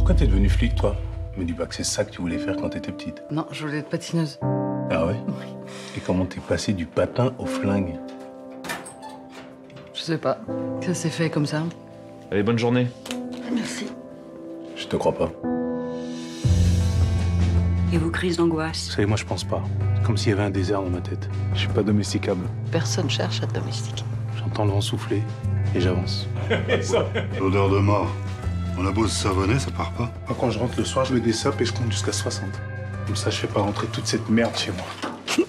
Pourquoi t'es devenue flic, toi? Me dis pas que c'est ça que tu voulais faire quand t'étais petite. Non, je voulais être patineuse. Ah ouais? Oui. Et comment t'es passé du patin au flingue? Je sais pas. Ça s'est fait comme ça. Allez, bonne journée. Merci. Je te crois pas. Et vos crises d'angoisse? Vous savez, moi je pense pas. C'est comme s'il y avait un désert dans ma tête. Je suis pas domesticable. Personne cherche à te domestiquer. J'entends le vent souffler et j'avance. L'odeur de mort. On a beau se savonner, ça part pas. Moi, quand je rentre le soir, je mets des sapes et je compte jusqu'à 60. Comme ça, je fais pas rentrer toute cette merde chez moi.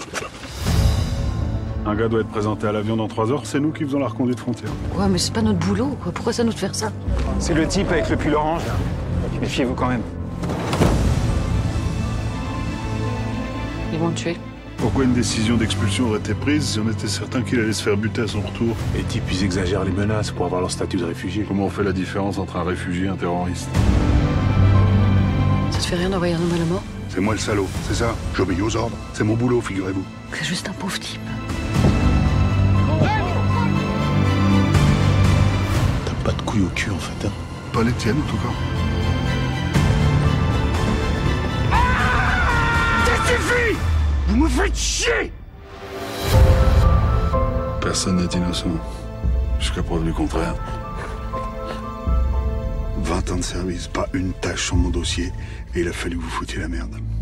Un gars doit être présenté à l'avion dans 3 heures, c'est nous qui faisons la reconduite frontière. Ouais, mais c'est pas notre boulot, quoi. Pourquoi ça nous de faire ça? C'est le type avec le pull orange, là. Méfiez-vous quand même. Ils vont le tuer. Pourquoi une décision d'expulsion aurait été prise si on était certain qu'il allait se faire buter à son retour? Les types, ils exagèrent les menaces pour avoir leur statut de réfugié. Comment on fait la différence entre un réfugié et un terroriste? Ça te fait rien d'envoyer un homme à la mort? C'est moi le salaud, c'est ça? J'obéis aux ordres. C'est mon boulot, figurez-vous. C'est juste un pauvre type. T'as pas de couilles au cul, en fait, hein. Pas les tiennes, en tout cas. Vous me faites chier! Personne n'est innocent. Jusqu'à preuve du contraire. 20 ans de service, pas une tâche sur mon dossier, et il a fallu que vous foutiez la merde.